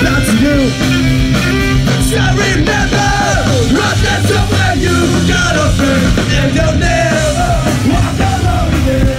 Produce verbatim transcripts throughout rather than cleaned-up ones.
back to you. So remember, right there somewhere you got a friend, and you'll never walk alone again.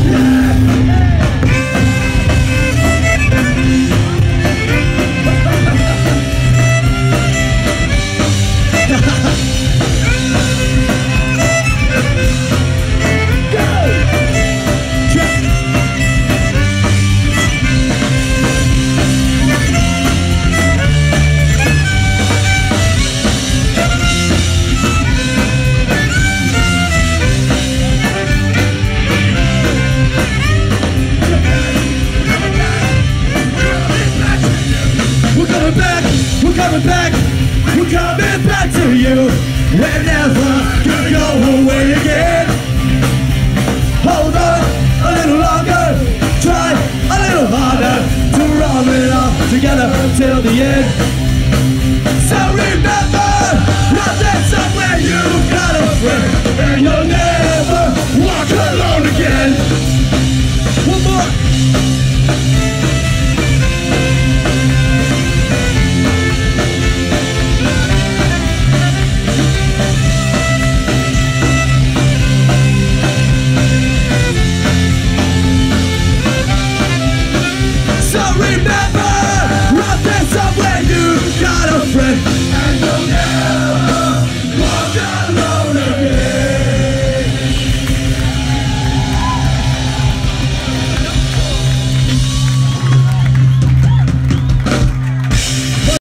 We're coming back, we're coming back to you. We're never gonna go away again. Hold on a little longer, try a little harder to roll it all together till the end. So remember, right there somewhere you got a friend, and you'll never